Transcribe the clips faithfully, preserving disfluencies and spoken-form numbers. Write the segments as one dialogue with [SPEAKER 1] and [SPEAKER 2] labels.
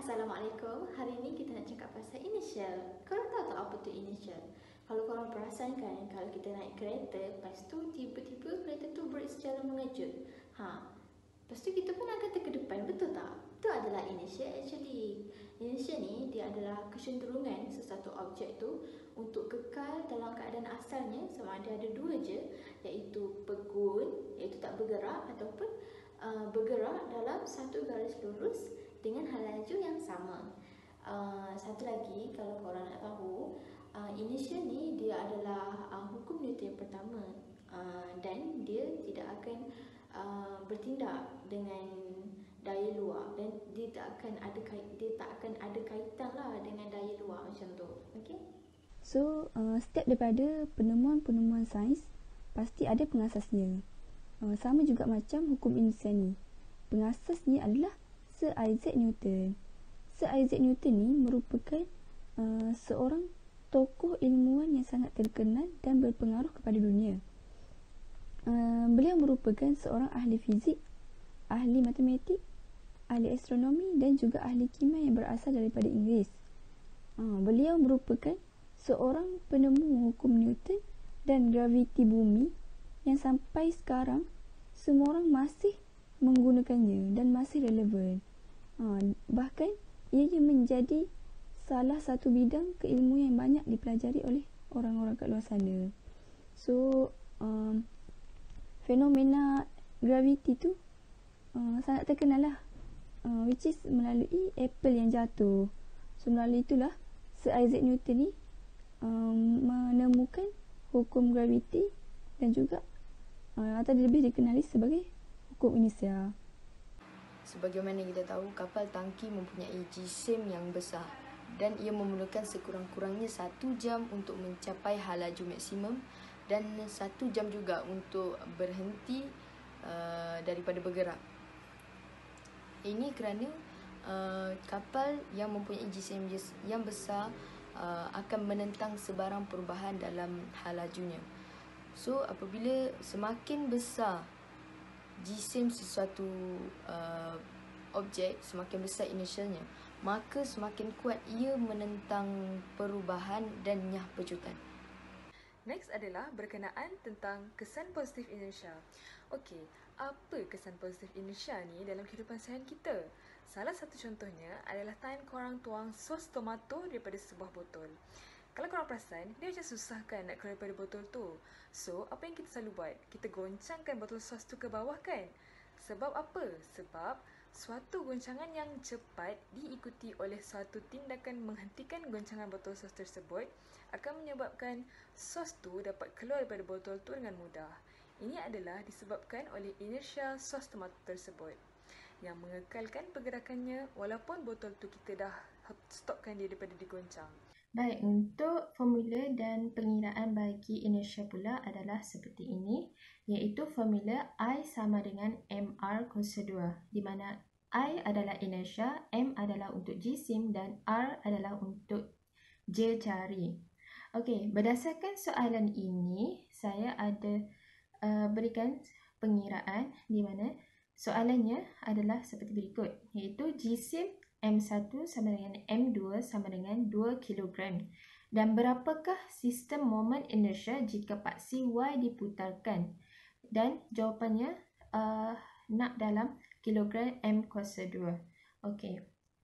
[SPEAKER 1] Assalamualaikum. Hari ni kita nak cakap pasal initial. Korang tahu tak apa tu initial? Kalau korang perasan kan, kalau kita naik kereta, lepas tu tiba-tiba kereta tu break secara mengejut. Ha, lepas tu kita pun akan ke depan, betul tak? Itu adalah initial actually. Initial ni dia adalah kecenderungan sesuatu objek tu untuk kekal dalam keadaan asalnya sama ada ada dua je, iaitu pegun, iaitu tak bergerak, ataupun uh, bergerak dalam satu garis lurus dengan laju yang sama. Uh, satu lagi, kalau korang nak tahu, uh, initial ni dia adalah uh, hukum Newton yang pertama, uh, dan dia tidak akan uh, bertindak dengan daya luar, dan dia tak akan ada kait, dia tak akan ada kaitan lah dengan daya luar macam tu. Okey?
[SPEAKER 2] So, uh, setiap daripada penemuan-penemuan sains pasti ada pengasasnya. Uh, sama juga macam hukum inisial ni. Pengasasnya adalah Sir Isaac Newton. Sir Isaac Newton ni merupakan uh, seorang tokoh ilmuwan yang sangat terkenal dan berpengaruh kepada dunia. Uh, beliau merupakan seorang ahli fizik, ahli matematik, ahli astronomi dan juga ahli kimia yang berasal daripada Inggeris. Uh, beliau merupakan seorang penemu hukum Newton dan graviti bumi yang sampai sekarang semua orang masih menggunakannya dan masih relevan. Ha, bahkan ianya menjadi salah satu bidang keilmuan yang banyak dipelajari oleh orang-orang kat luar sana. So, um, fenomena graviti tu uh, sangat terkenal lah, uh, which is melalui apple yang jatuh. So, melalui itulah Sir Isaac Newton ni um, menemukan hukum graviti dan juga uh, atau lebih dikenali sebagai hukum inisial.
[SPEAKER 3] Sebagaimana kita tahu, kapal tangki mempunyai jisim yang besar dan ia memerlukan sekurang-kurangnya satu jam untuk mencapai halaju maksimum dan satu jam juga untuk berhenti uh, daripada bergerak. Ini kerana uh, kapal yang mempunyai jisim yang besar uh, akan menentang sebarang perubahan dalam halajunya. So, apabila semakin besar jisim sesuatu uh, objek, semakin besar inisialnya, maka semakin kuat ia menentang perubahan dan nyah pejutan.
[SPEAKER 4] Next adalah berkenaan tentang kesan positif inisial. Okey, apa kesan positif inisial ni dalam kehidupan seharian kita? Salah satu contohnya adalah time korang tuang sos tomato daripada sebuah botol. Kalau korang perasan, dia macam susah kan nak keluar daripada botol tu. So, apa yang kita selalu buat? Kita goncangkan botol sos tu ke bawah kan? Sebab apa? Sebab suatu goncangan yang cepat diikuti oleh suatu tindakan menghentikan goncangan botol sos tersebut akan menyebabkan sos tu dapat keluar daripada botol tu dengan mudah. Ini adalah disebabkan oleh inertia sos tomato tersebut yang mengekalkan pergerakannya walaupun botol tu kita dah stopkan dia daripada digoncang.
[SPEAKER 1] Baik, untuk formula dan pengiraan bagi inertia pula adalah seperti ini, iaitu formula I sama dengan mr kuasa dua, di mana I adalah inertia, M adalah untuk jisim dan R adalah untuk J jari. Okey, berdasarkan soalan ini, saya ada uh, berikan pengiraan di mana soalannya adalah seperti berikut, iaitu jisim M satu sama dengan M dua sama dengan dua kilogram. Dan berapakah sistem moment inertia jika paksi Y diputarkan? Dan jawapannya uh, nak dalam kilogram M kuasa dua. Okey.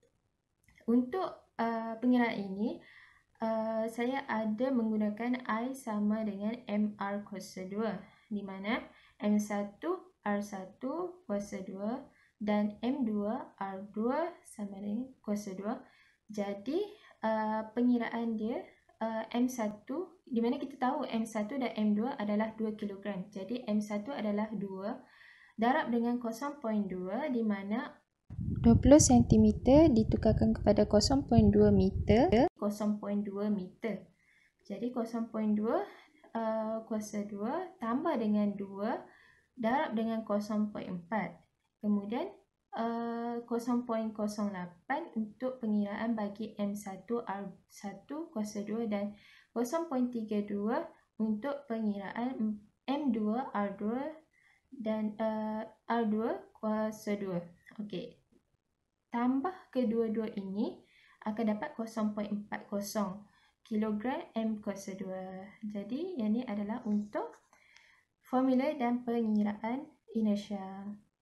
[SPEAKER 1] Untuk uh, pengiraan ini, uh, saya ada menggunakan I sama dengan mr kuasa dua, di mana M satu R satu kuasa dua dan M dua R dua sama dengan kuasa dua. Jadi uh, pengiraan dia uh, M satu, di mana kita tahu M satu dan M dua adalah dua kilogram. Jadi M satu adalah dua darab dengan kosong perpuluhan dua, di mana dua puluh sentimeter ditukarkan kepada kosong perpuluhan dua meter, kosong perpuluhan dua meter. Jadi kosong perpuluhan dua uh, kuasa dua tambah dengan dua darab dengan kosong perpuluhan empat. Kemudian uh, kosong perpuluhan kosong lapan untuk pengiraan bagi M satu R satu kuasa dua dan kosong perpuluhan tiga dua untuk pengiraan M dua R dua dan uh, R dua kuasa dua. Okey. tambah kedua-dua ini akan dapat kosong perpuluhan empat kosong kilogram M kuasa dua. Jadi yang ini adalah untuk formula dan pengiraan inersia.